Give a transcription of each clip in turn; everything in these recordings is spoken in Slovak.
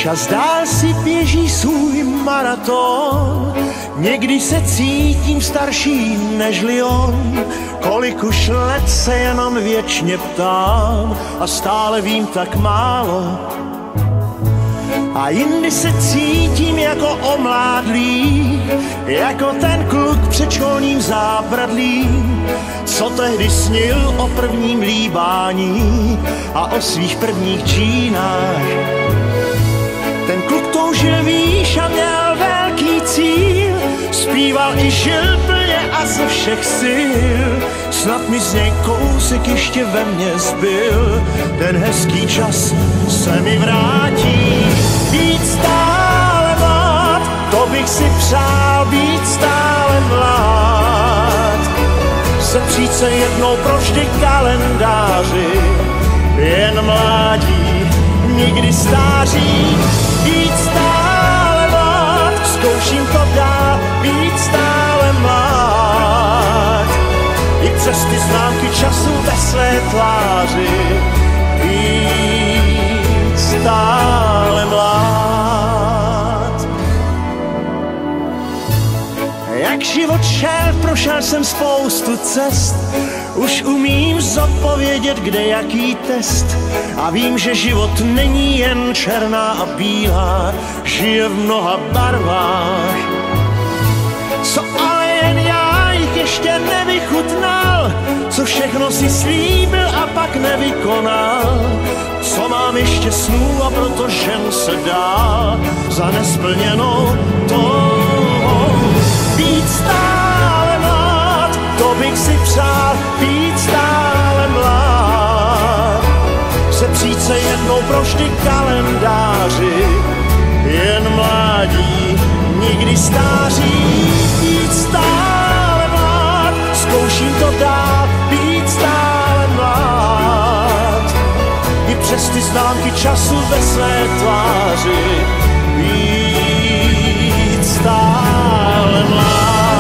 Čas dál si běží svůj maraton, někdy se cítím starší nežli on. Kolik už let se jenom věčně ptám a stále vím tak málo. A jindy se cítím jako omládlý, jako ten kluk před školním zábradlím, co tehdy snil o prvním líbání a o svých prvních džínách. Ten kluk toužil výš a měl velký cíl, zpíval i žil plně a ze všech sil. Snad mi z něj kousek ještě ve mně zbyl, ten hezký čas se mi vrátí. Být stále mlád, to bych si přál, být stále mlád. Sepřít se jednou provždy kalendáři, jen mládí, nikdy stáří. Být stále mlád, zkouším to dál, být stále mlád. I přes ty známky času ve své tváři, být stále mlád. Jak život šel, prošel jsem spoustu cest, už umím zodpovědět, kde jaký test. A vím, že život není jen černá a bílá, žije v mnoha barvách. Co ale jen já jich ještě nevychutnal, co všechno si slíbil a pak nevykonal. Co mám ještě snů a proto ženu se dál za nesplněnou touhou. Být stále mlád, to bych si přál, být stále mlád. Sepřít se jednou provždy kalendáři, jen mládí, nikdy stáří. Být stále mlád, zkouším to dál, být stále mlád. I přes ty známky času ve své tváři, být stále mlád.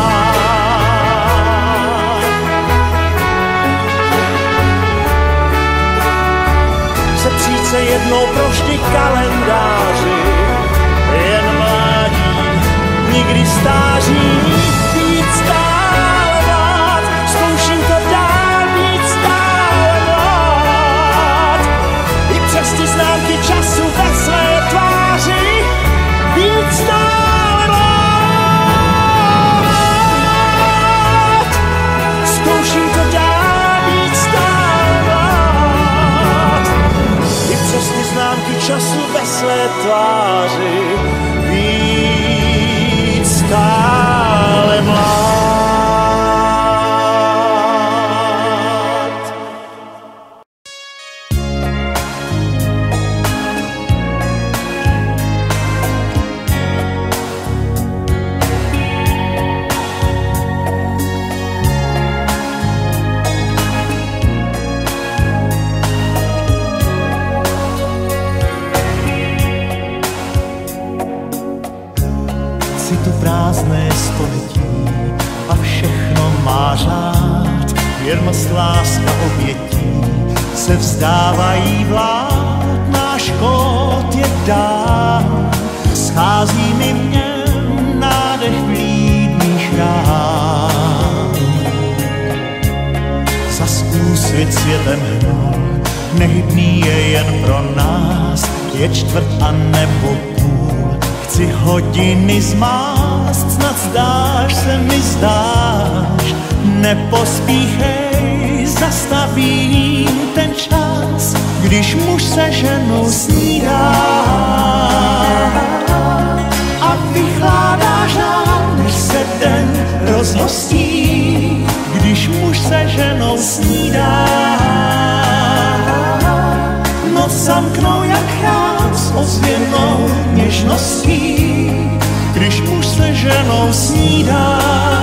Sepřít se jednou provždy kalendáři, jen mládí, nikdy stáří. Být stále mlád, zkouším to dál, být stále mlád. I přes ty známky času ve své tváři, být stále mlád. Zkouším to dál, být stále mlád. I přes ty známky času ve své tváři, být stále mlád. Prázdné století a všechno má řád, věrnost, láska, obětí se vzdávají vlád. Náš kód je dán, schází mi v něm nádech vlídných rán. Zas úsvit světem hnul, nehybný je jen pro nás, je čtvrt a nebo půl. Chci hodiny zmást, snad zdáš se mi zdáš. Nepospíchej, zastavím ten čas, když muž se ženou snídá. A vychládá žár, než se den rozhostí, když muž se ženou snídá. Noc zamknou jak chrám s ozvěnou něžností, když muž se ženou snídá.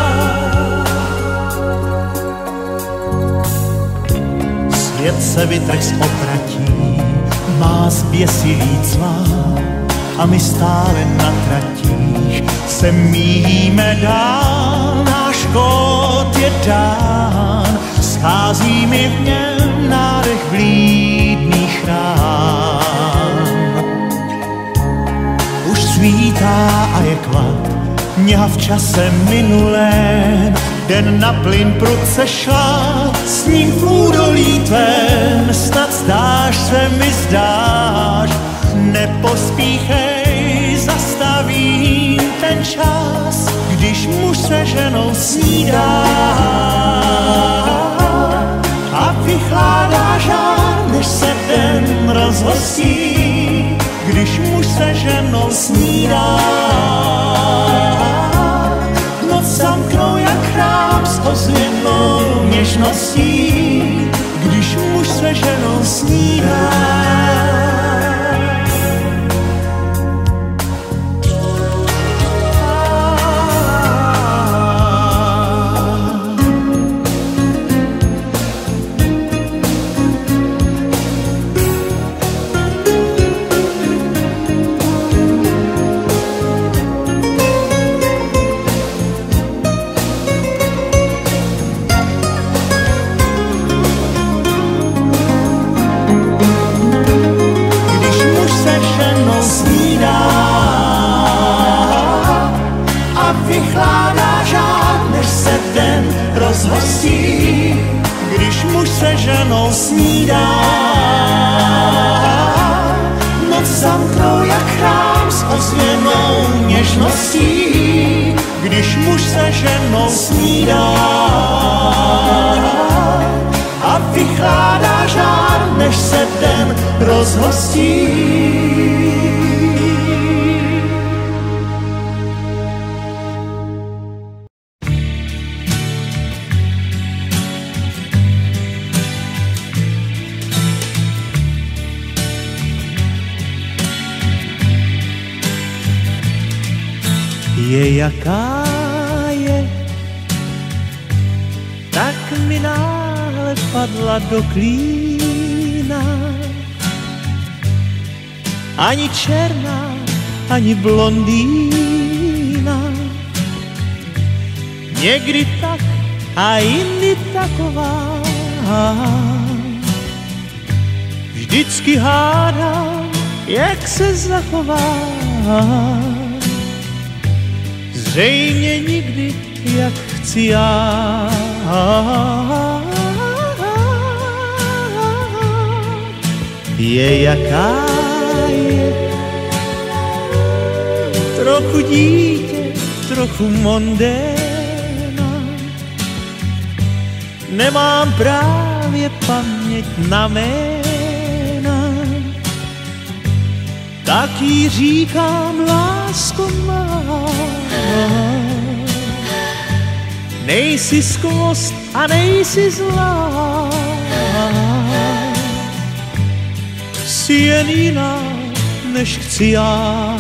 Svět se vytrh z opratí, má zběsilý cvak a my stále na tratích se míjíme dál. Náš kód je dán, schází mi v něm nádech vlídných rán. lítá a je kvat, něha v čase minulém, den na plyn prudce šla, s ním v údolí tvém, snad zdáš se mi zdáš, nepospíchej, zastavím ten čas, když muž se ženou snídá a vychládá žár, než se den rozhostí, když muž se ženou snídá. Noc zamknou jak chrám s ozvěnou něžností, když muž se ženou snídá. Vychládá žár, než se den rozhostí, když muž se ženou snídá. Noc zamknou jak chrám s ozvěnou něžností, když muž se ženou snídá. A vychládá žár, než se den rozhostí. Je jaká je, tak mi náhle padla do klína. Ani černá, ani blondýna, někdy tak a jindy taková. Vždycky hádám, jak se zachová. Zřejmě nikdy, jak chci já. Je jaká je, trochu dítě, trochu mondéna. Nemám právě paměť na jména, tak jí říkám, lásko má. Nejsi skvost a nejsi zlá, jsi jen jiná, než chci já.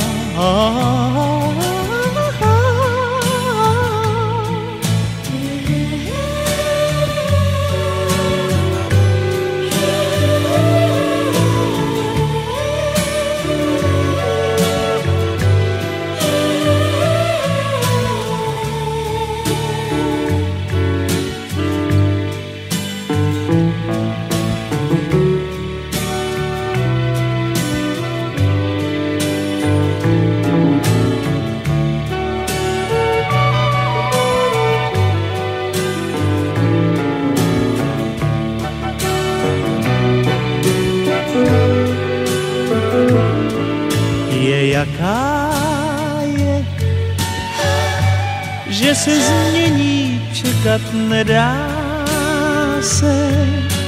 Jaká je, že se změní, čekat nedá se.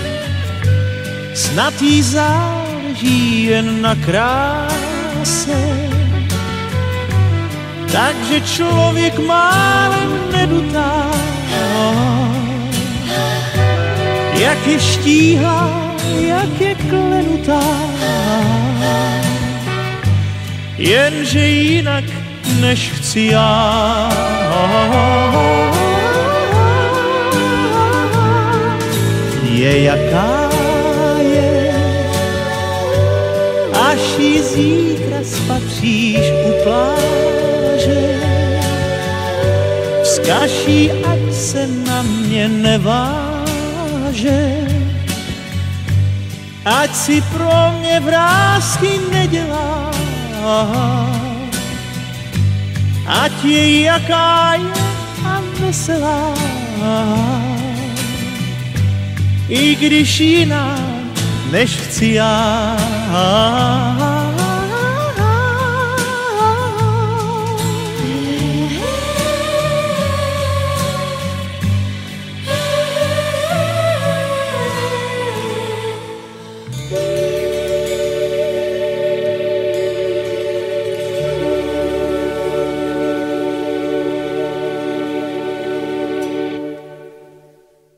Snad jí záleží jen na kráse, takže člověk málem nedutá. Jak je štíhlá, jak je klenutá, jenže jinak, než chci já. Je jaká je, až jí zítra spatříš u pláže. Vzkaž jí, ať se na mě neváže, ať si pro mě vrásky nedělá. ať je jaká je a veselá. I když jiná, než chci já.